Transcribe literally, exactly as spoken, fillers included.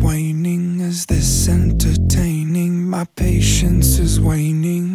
waning? Is this entertaining? My patience is waning.